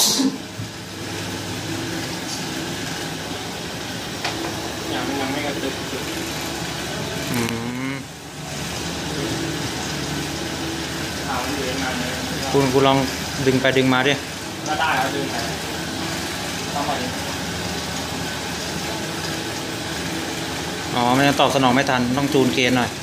ยังไม่กระตุกมันอยู่นานเลยกูลองดึงไปดึงมาดิก็ได้ครับดึงไปต้องมาอ๋อมันจะตอบสนองไม่ทันต้องจูนเกณฑ์หน่อย